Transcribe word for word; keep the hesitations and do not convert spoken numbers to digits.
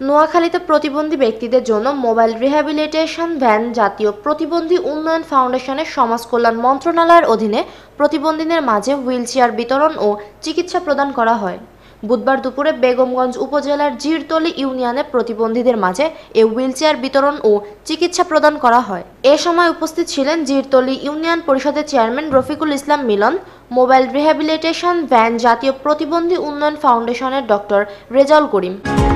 নোয়াখালীতে প্রতিবন্ধী ব্যক্তিদের জন্য মোবাইল রিহ্যাবিলিটেশন ভ্যান জাতীয় প্রতিবন্ধী উন্নয়ন ফাউন্ডেশনের সমাজ কল্যাণ মন্ত্রণালয়ের অধীনে প্রতিবন্ধীদের মাঝে হুইলচেয়ার বিতরণ ও চিকিৎসা প্রদান করা হয়। বুধবার দুপুরে বেগমগঞ্জ উপজেলার জিরতলী ইউনিয়নে প্রতিবন্ধীদের মাঝে এ হুইলচেয়ার বিতরণ ও চিকিৎসা প্রদান করা হয়। এ সময় উপস্থিত ছিলেন জিরতলী ইউনিয়ন পরিষদের chairman Rafiqul Islam Milon, mobile rehabilitation van জাতীয় প্রতিবন্ধী উন্নয়ন ফাউন্ডেশনের ডক্টর রেজাউল করিম।